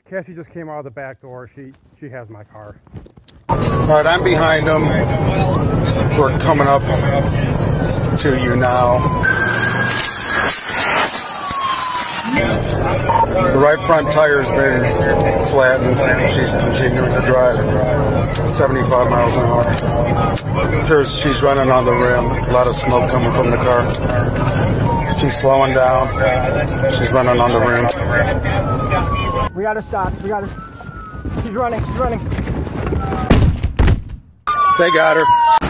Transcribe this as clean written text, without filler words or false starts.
Cassie just came out of the back door. She has my car. All right, I'm behind them. We're coming up to you now. The right front tire's been flattened. She's continuing to drive 75 miles an hour. She's running on the rim. A lot of smoke coming from the car. She's slowing down. She's running on the rim. We gotta stop. She's running. They got her.